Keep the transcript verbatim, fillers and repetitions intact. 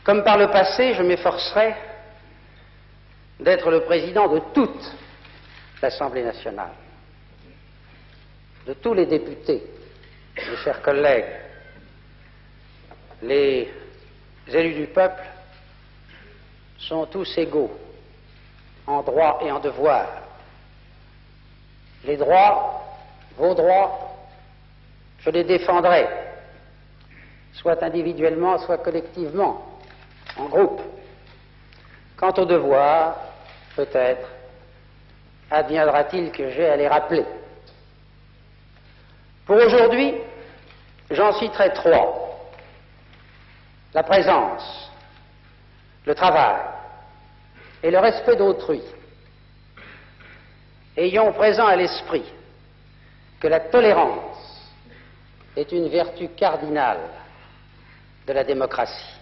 Comme par le passé, je m'efforcerai d'être le président de toute l'Assemblée nationale, de tous les députés, mes chers collègues, les élus du peuple sont tous égaux en droit et en devoir. Les droits, vos droits, je les défendrai, soit individuellement, soit collectivement, en groupe. Quant aux devoirs, peut-être, adviendra-t-il que j'ai à les rappeler. Pour aujourd'hui, j'en citerai trois. La présence, le travail et le respect d'autrui. Ayons présent à l'esprit que la tolérance est une vertu cardinale de la démocratie.